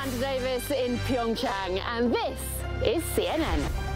Samantha Davis in Pyeongchang, and this is CNN.